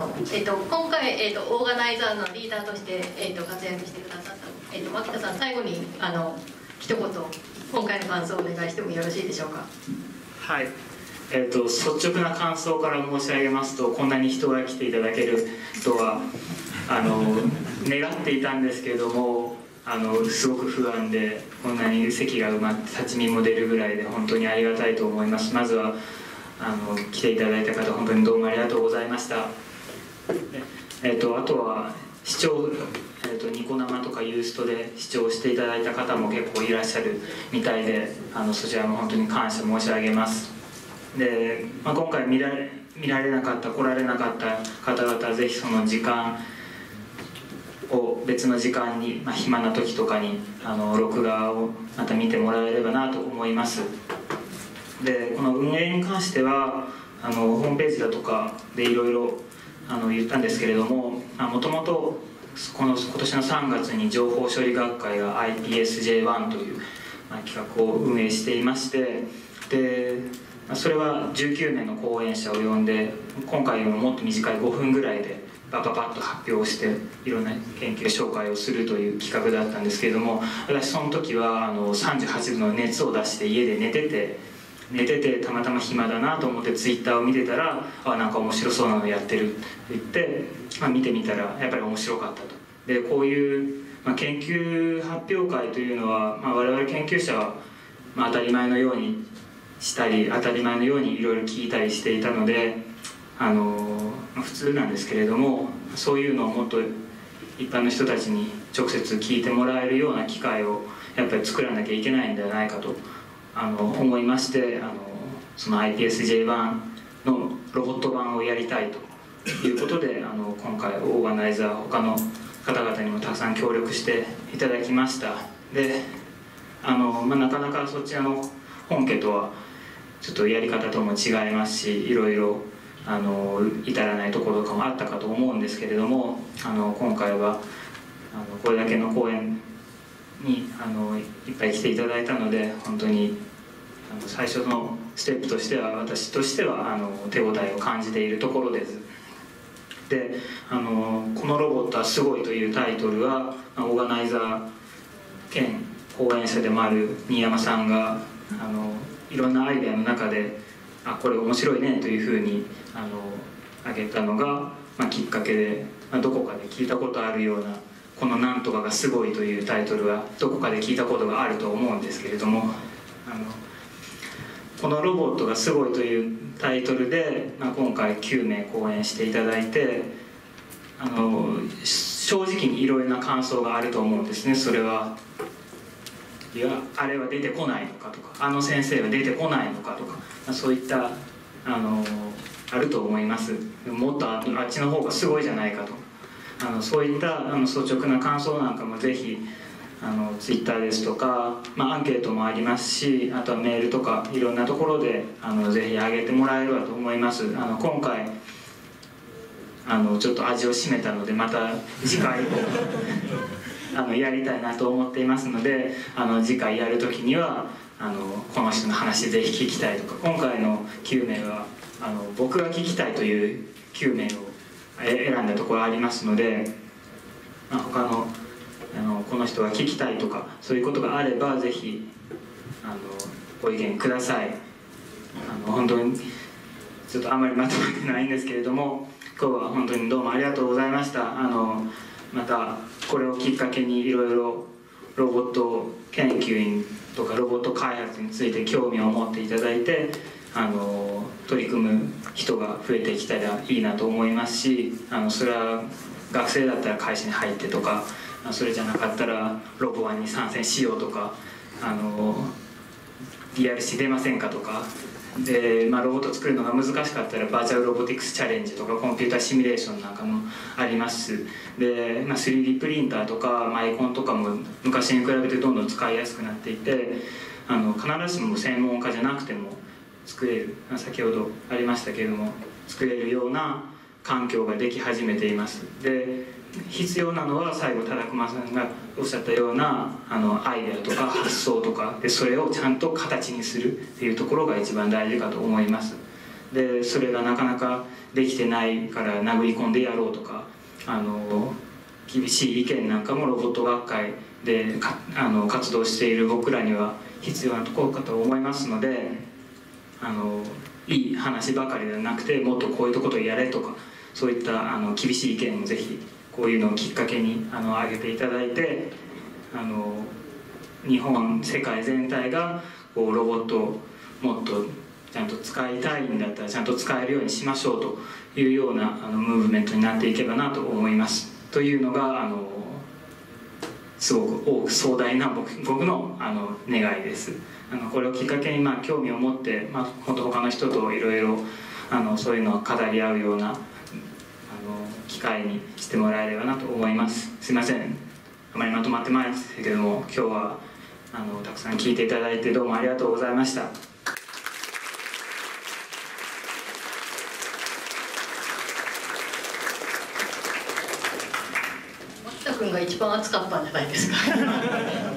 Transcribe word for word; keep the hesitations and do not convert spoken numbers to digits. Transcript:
えっと、今回、えっと、オーガナイザーのリーダーとして、えっと、活躍してくださった、えっと、牧田さん、最後にあの一言今回の感想をお願いしてもよろしいでしょうか。 はい、えーと、率直な感想から申し上げますと、こんなに人が来ていただけるとはあの願っていたんですけれども、あのすごく不安で、こんなに席が埋まって立ち見も出るぐらいで本当にありがたいと思います。まずはあの来ていただいた方、本当にどうもありがとうございました。えー、とあとは視聴、えー、とニコ生とかユーストで視聴していただいた方も結構いらっしゃるみたいで、あのそちらも本当に感謝申し上げます。で、まあ、今回見られ、見られなかった来られなかった方々はぜひその時間を別の時間に、まあ、暇な時とかにあの録画をまた見てもらえればなと思います。で、この運営に関してはあのホームページだとかでいろいろあの言ったんですけれども、もともとこの今年のさんがつに情報処理学会が アイピーエスジェーワン という、まあ、企画を運営していまして、でそれはじゅうきゅうめいの講演者を呼んで、今回よりももっと短いごふんぐらいでバババッと発表していろんな研究紹介をするという企画だったんですけれども、私その時はあのさんじゅうはちどの熱を出して家で寝てて寝ててたまたま暇だなと思ってツイッターを見てたら、あ、なんか面白そうなのやってるって言って、まあ、見てみたらやっぱり面白かったと。でこういう、まあ、研究発表会というのは、まあ、我々研究者は、まあ、当たり前のようにしたり当たり前のようにいろいろ聞いたりしていたので、あの、まあ、普通なんですけれども、そういうのをもっと一般の人たちに直接聞いてもらえるような機会をやっぱり作らなきゃいけないんではないかとあの思いまして、あのその アイピーエスジェーワン のロボット版をやりたいということで、あの今回オーガナイザー他の方々にもたくさん協力していただきました。であの、まあ、なかなかそちらの本家とはちょっとやり方とも違いますし、いろいろあの至らないところとかもあったかと思うんですけれども、あの今回はあのこれだけの講演にあのいっぱい来ていただいたので、本当にあの最初のステップとしては私としてはあの手応えを感じているところです。であのこのロボットはすごいというタイトルは、オーガナイザー兼講演者でもある新山さんがあのいろんなアイデアの中で、あ、これ面白いねというふうにあの挙げたのが、まあ、きっかけで、まあ、どこかで聞いたことあるようなこのなんとかがすごいというタイトルはどこかで聞いたことがあると思うんですけれども、あのこのロボットがすごいというタイトルで、まあ、今回きゅうめい講演していただいて、あの正直にいろいろな感想があると思うんですね。それはいや、あれは出てこないのかとか、あの先生は出てこないのかとか、まあ、そういったあのあると思います。もっとあっちの方がすごいじゃないかと、あのそういったあの率直な感想なんかもぜひあのツイッターですとか、まあ、アンケートもありますし、あとはメールとかいろんなところであのぜひ上げてもらえればと思います。あの今回あのちょっと味を占めたので、また次回をあのやりたいなと思っていますので、あの次回やる時にはあのこの人の話ぜひ聞きたいとか、今回のきゅうめいはあの僕が聞きたいというきゅうめいを選んだところありますので、まあ、他のあのこの人が聞きたいとかそういうことがあればぜひあのご意見ください。あの本当にちょっとあまりまとまってないんですけれども、今日は本当にどうもありがとうございました。あのまたこれをきっかけにいろいろロボット研究員とかロボット開発について興味を持っていただいて、あの取り組む人が増えてきたらいいなと思いますし、あのそれは学生だったら会社に入ってとか、それじゃなかったらロボワンに参戦しようとか、あの ディーアールシー 出ませんかとかで、まあ、ロボット作るのが難しかったらバーチャルロボティクスチャレンジとかコンピューターシミュレーションなんかもありますで、まあ、スリーディー プリンターとかマイコンとかも昔に比べてどんどん使いやすくなっていて、あの必ずしも専門家じゃなくても作れる、先ほどありましたけれども作れるような環境ができ始めています。で必要なのは最後多田熊さんがおっしゃったようなあのアイデアとか発想とかで、それをちゃんと形にするっていうところが一番大事かと思います。 でそれがなかなかできてないから殴り込んでやろうとか、あの厳しい意見なんかもロボット学会でかあの活動している僕らには必要なところかと思いますので、あのいい話ばかりではなくて、もっとこういうことをやれとか、そういったあの厳しい意見もぜひこういうのをきっかけにあの上げていただいて、あの日本世界全体がこうロボットをもっとちゃんと使いたいんだったらちゃんと使えるようにしましょうというようなあのムーブメントになっていけばなと思います。というのがあのすごく大く壮大な 僕, 僕の, あの願いです。あのこれをきっかけに、まあ、興味を持って、まあ、本当他の人といろいろそういうのを語り合うようなあの機会にしてもらえればなと思います。すいません、あまりまとまってましたけども、今日はあのたくさん聞いていただいてどうもありがとうございました。 牧田君が一番熱かったんじゃないですか。